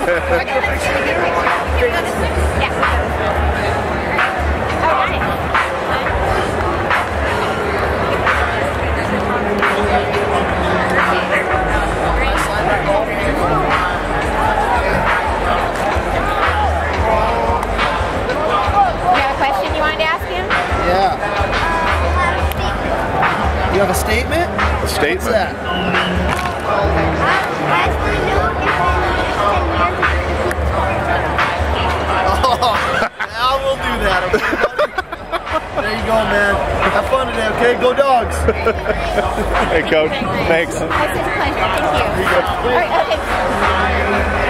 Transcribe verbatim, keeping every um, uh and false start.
You have a statement? A statement? What's that? Oh, I will do that, okay, buddy? There you go, man. Have fun today, okay? Go Dogs! Hey, Coach. Thanks. It's a pleasure. Thank you. All right, okay.